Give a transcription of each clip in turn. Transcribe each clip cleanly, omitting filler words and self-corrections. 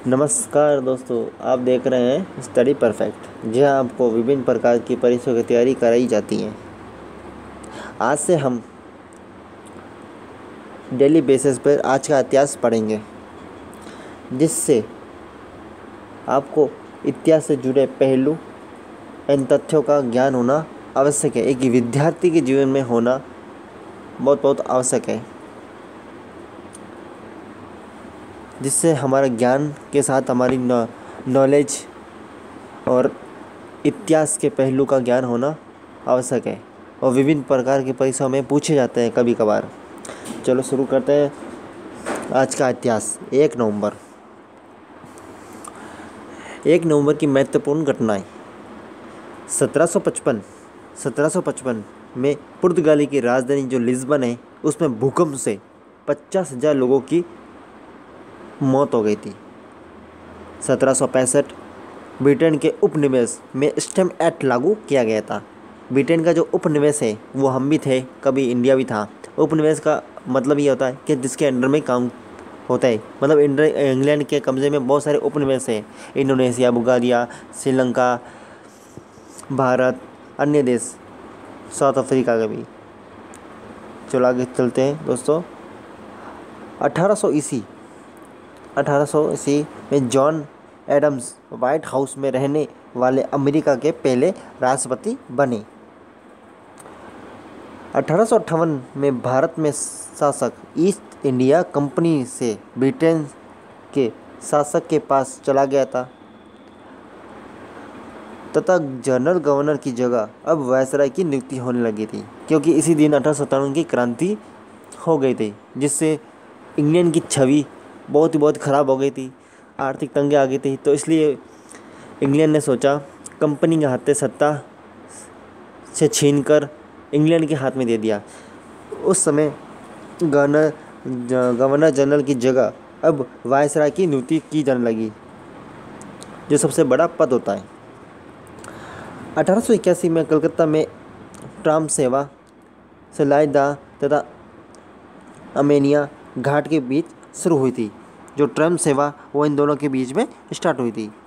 नमस्कार दोस्तों, आप देख रहे हैं स्टडी परफेक्ट, जहां आपको विभिन्न प्रकार की परीक्षाओं की तैयारी कराई जाती है। आज से हम डेली बेसिस पर आज का इतिहास पढ़ेंगे, जिससे आपको इतिहास से जुड़े पहलू इन तथ्यों का ज्ञान होना आवश्यक है। एक विद्यार्थी के जीवन में होना बहुत बहुत आवश्यक है, जिससे हमारा ज्ञान के साथ हमारी नॉलेज और इतिहास के पहलू का ज्ञान होना आवश्यक है और विभिन्न प्रकार की परीक्षाओं में पूछे जाते हैं कभी कभार। चलो शुरू करते हैं आज का इतिहास। 1 नवंबर की महत्वपूर्ण घटनाएं। 1755 में पुर्तगाली की राजधानी जो लिस्बन है, उसमें भूकंप से 50,000 लोगों की मौत हो गई थी। 1765 ब्रिटेन के उपनिवेश में स्टैम्प एक्ट लागू किया गया था। ब्रिटेन का जो उपनिवेश है वो हम भी थे, कभी इंडिया भी था। उपनिवेश का मतलब ये होता है कि जिसके अंडर में काम होता है, मतलब इंग्लैंड के कब्जे में बहुत सारे उपनिवेश हैं। इंडोनेशिया, बुल्गारिया, श्रीलंका, भारत, अन्य देश, साउथ अफ्रीका का भी। चलो आगे चलते हैं दोस्तों। 1800 ईस्वी में जॉन एडम्स व्हाइट हाउस में रहने वाले अमेरिका के पहले राष्ट्रपति बने। 1858 में भारत में शासक ईस्ट इंडिया कंपनी से ब्रिटेन के शासक के पास चला गया था तथा जनरल गवर्नर की जगह अब वायसराय की नियुक्ति होने लगी थी, क्योंकि इसी दिन 1857 की क्रांति हो गई थी, जिससे इंग्लैंड की छवि बहुत ख़राब हो गई थी, आर्थिक तंगी आ गई थी। तो इसलिए इंग्लैंड ने सोचा कंपनी के हाथ से सत्ता से छीनकर इंग्लैंड के हाथ में दे दिया। उस समय गवर्नर जनरल की जगह अब वायसराय की नियुक्ति की जाने लगी, जो सबसे बड़ा पद होता है। 1881 में कलकत्ता में ट्राम सेवा सलाइदा तथा अमेनिया घाट के बीच शुरू हुई थी। जो ट्राम सेवा वो इन दोनों के बीच में स्टार्ट हुई थी।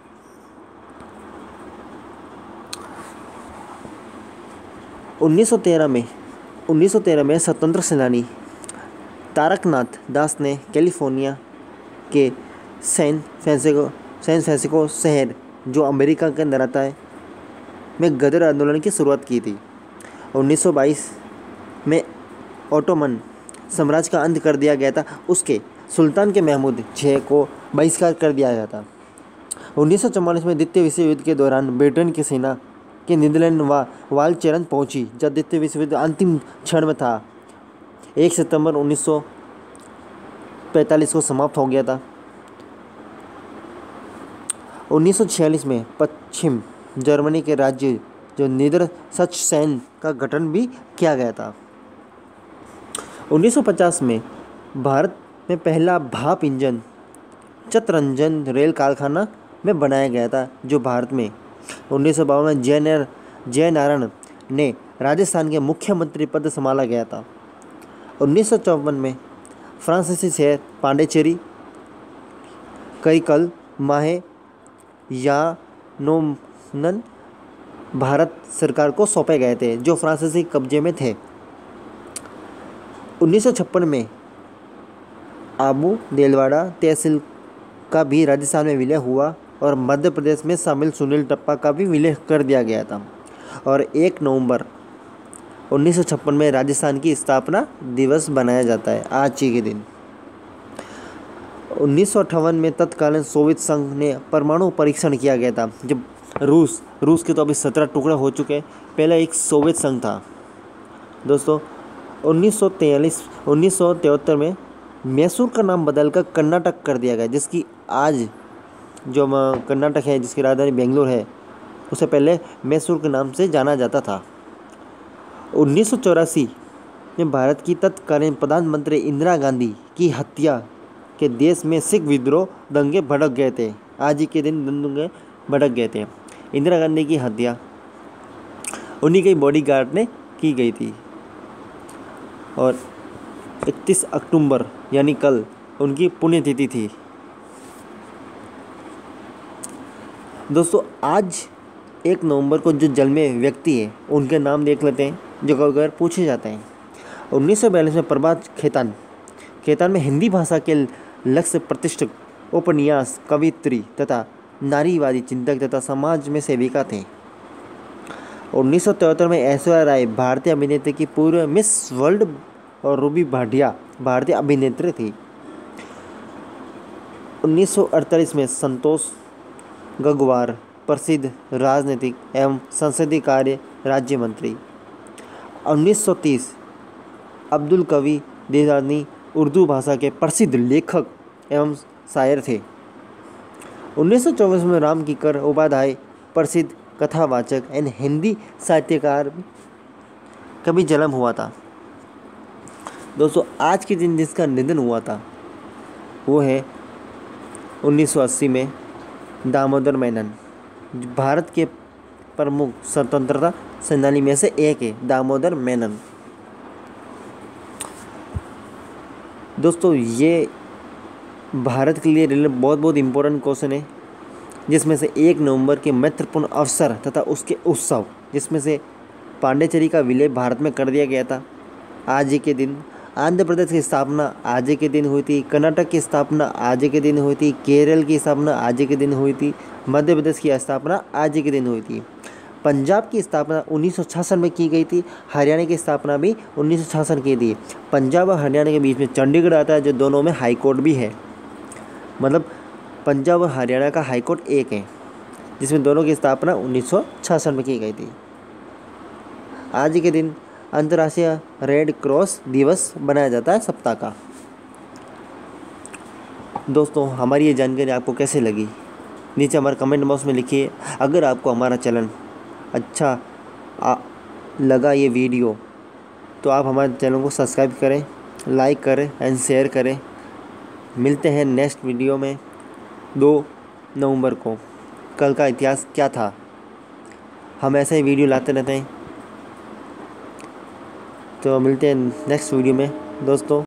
1913 में स्वतंत्र सेनानी तारकनाथ दास ने कैलिफोर्निया के सैन फ्रांसिस्को शहर, जो अमेरिका के अंदर आता है, में गदर आंदोलन की शुरुआत की थी। 1922 में ओटोमन साम्राज्य का अंत कर दिया गया था। उसके सुल्तान के महमूद 6 को बहिष्कार कर दिया गया था। 1944 में द्वितीय विश्व युद्ध के दौरान ब्रिटेन की सेना के नीदरलैंड वाल चरण पहुंची, जब द्वितीय विश्व युद्ध अंतिम क्षण में था। 1 सितंबर 1945 को समाप्त हो गया था। 1946 में पश्चिम जर्मनी के राज्य जो नीदरसैक्सन का गठन भी किया गया था। 1950 में भारत में पहला भाप इंजन चित्तरंजन रेल कारखाना में बनाया गया था, जो भारत में 1952 में जयनारायण ने राजस्थान के मुख्यमंत्री पद संभाला गया था। 1954 में फ्रांसीसी शहर पांडिचेरी करिकल माहे यानोमन भारत सरकार को सौंपे गए थे, जो फ्रांसीसी कब्जे में थे। 1956 में आबू देलवाड़ा तहसील का भी राजस्थान में विलय हुआ और मध्य प्रदेश में शामिल सुनील टप्पा का भी विलय कर दिया गया था। और 1 नवंबर 1956 में राजस्थान की स्थापना दिवस बनाया जाता है आज ही के दिन। 1958 में तत्कालीन सोवियत संघ ने परमाणु परीक्षण किया गया था, जब रूस के तो अभी 17 टुकड़े हो चुके हैं। पहला एक सोवियत संघ था दोस्तों। 1973 में मैसूर का नाम बदलकर कर्नाटक कर दिया गया, जिसकी आज जो कर्नाटक है, जिसकी राजधानी बेंगलुरु है, उसे पहले मैसूर के नाम से जाना जाता था। 1984 में भारत की तत्कालीन प्रधानमंत्री इंदिरा गांधी की हत्या के देश में सिख विद्रोह दंगे भड़क गए थे। आज ही के दिन दंगे भड़क गए थे। इंदिरा गांधी की हत्या उन्हीं के बॉडीगार्ड ने की गई थी और 31 अक्टूबर यानी कल उनकी पुण्यतिथि थी। दोस्तों आज 1 नवंबर को जो जन्मे व्यक्ति है उनके नाम देख लेते हैं जो अगर पूछे जाते हैं। 1942 में प्रभात खेतान में हिंदी भाषा के लक्ष्य प्रतिष्ठित उपन्यास कवित्री तथा नारीवादी चिंतक तथा समाज में सेविका थे। 1973 में ऐश्वर्या राय भारतीय अभिनेत्री की पूर्व मिस वर्ल्ड और रूबी भाटिया भारतीय अभिनेत्री थी। 1948 में संतोष गंगवार प्रसिद्ध राजनीतिक एवं संसदीय कार्य राज्य मंत्री। 1930 अब्दुल कवी देदानी उर्दू भाषा के प्रसिद्ध लेखक एवं शायर थे। 1924 में राम किकर उपाध्याय प्रसिद्ध कथावाचक एवं हिंदी साहित्यकार का भी जन्म हुआ था। दोस्तों आज के दिन जिसका निधन हुआ था वो है 1980 में दामोदर मेनन। भारत के प्रमुख स्वतंत्रता सेनानी में से एक है दामोदर मेनन। दोस्तों ये भारत के लिए बहुत बहुत इम्पोर्टेंट क्वेश्चन है, जिसमें से 1 नवंबर के महत्वपूर्ण अवसर तथा उसके उत्सव, जिसमें से पांडिचेरी का विलय भारत में कर दिया गया था आज ही के दिन। आंध्र प्रदेश की स्थापना आज ही के दिन हुई थी। कर्नाटक की स्थापना आज ही के दिन हुई थी। केरल की स्थापना आज ही के दिन हुई थी। मध्य प्रदेश की स्थापना आज ही के दिन हुई थी। पंजाब की स्थापना 1966 में की गई थी। हरियाणा की स्थापना भी 1966 की थी। पंजाब और हरियाणा के बीच में चंडीगढ़ आता है, जो दोनों में हाई कोर्ट भी है। मतलब पंजाब और हरियाणा का हाई कोर्ट एक है, जिसमें दोनों की स्थापना 1966 में की गई थी। आज के दिन अंतर्राष्ट्रीय रेड क्रॉस दिवस बनाया जाता है सप्ताह का। दोस्तों हमारी ये जानकारी आपको कैसे लगी नीचे हमारे कमेंट बॉक्स में लिखिए। अगर आपको हमारा चैनल अच्छा लगा ये वीडियो तो आप हमारे चैनल को सब्सक्राइब करें, लाइक करें एंड शेयर करें। मिलते हैं नेक्स्ट वीडियो में 2 नवंबर को। कल का इतिहास क्या था, हम ऐसे ही वीडियो लाते रहते हैं। तो मिलते हैं नेक्स्ट वीडियो में दोस्तों।